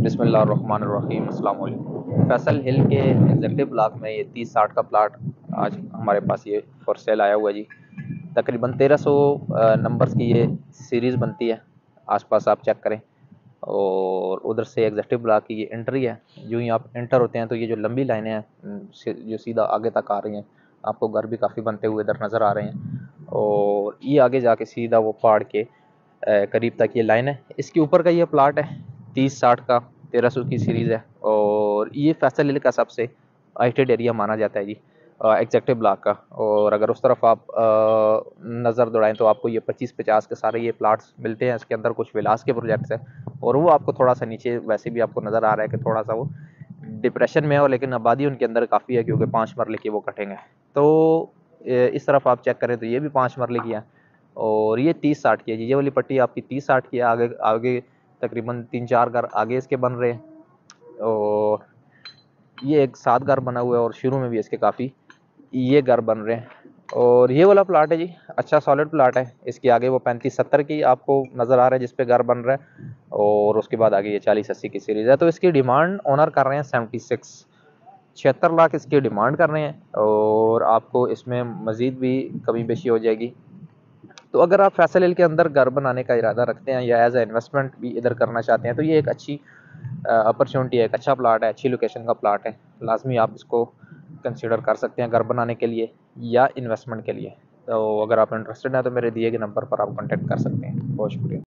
बिस्मिल्लाहिर्रहमानिर्रहीम अस्सलाम वालेकुम। फैसल हिल के एग्जेक्टिव ब्लॉक में ये 30-60 का प्लाट आज हमारे पास ये फॉर सेल आया हुआ है जी। तकरीबन 1300 नंबर्स की ये सीरीज़ बनती है। आसपास आप चेक करें और उधर से एग्जेक्टिव ब्लॉक की ये एंट्री है। यूँ ही आप एंटर होते हैं तो ये जो लंबी लाइनें हैं जो सीधा आगे तक आ रही हैं, आपको घर भी काफ़ी बनते हुए इधर नज़र आ रहे हैं। और ये आगे जाके सीधा वो पहाड़ के करीब तक ये लाइन है। इसके ऊपर का ये प्लाट है 30-60 का, 1300 की सीरीज़ है। और ये फैसल हिल का सबसे हाइटेड एरिया माना जाता है जी एग्जेक्टिव ब्लॉक का। और अगर उस तरफ आप नज़र दौड़ाएं तो आपको ये 25-50 के सारे ये प्लाट्स मिलते हैं। इसके अंदर कुछ विलास के प्रोजेक्ट्स हैं और वो आपको थोड़ा सा नीचे वैसे भी आपको नज़र आ रहा है कि थोड़ा सा वो डिप्रेशन में है, और लेकिन आबादी उनके अंदर काफ़ी है क्योंकि 5 मरले की वो कटेंगे। तो इस तरफ आप चेक करें तो ये भी 5 मरले की है और ये 30-60 की है जी। ये वाली पट्टी आपकी 30-60 की है। आगे आगे तकरीबन 3-4 घर आगे इसके बन रहे हैं और ये एक 7 घर बना हुआ है और शुरू में भी इसके काफ़ी ये घर बन रहे हैं। और ये वाला प्लाट है जी, अच्छा सॉलिड प्लाट है। इसके आगे वो 35-70 की आपको नज़र आ रहा है जिस पे घर बन रहा है, और उसके बाद आगे ये 40-80 की सीरीज़ है। तो इसकी डिमांड ओनर कर रहे हैं 76 लाख इसकी डिमांड कर रहे हैं, और आपको इसमें मज़ीद भी कमी बेशी हो जाएगी। तो अगर आप फैसल हिल के अंदर घर बनाने का इरादा रखते हैं या एज ए इन्वेस्टमेंट भी इधर करना चाहते हैं तो ये एक अच्छी अपॉर्चुनिटी है, एक अच्छा प्लाट है, अच्छी लोकेशन का प्लाट है। लाजमी आप इसको कंसिडर कर सकते हैं घर बनाने के लिए या इन्वेस्टमेंट के लिए। तो अगर आप इंटरेस्टेड हैं तो मेरे दिए गए नंबर पर आप कॉन्टैक्ट कर सकते हैं। बहुत शुक्रिया।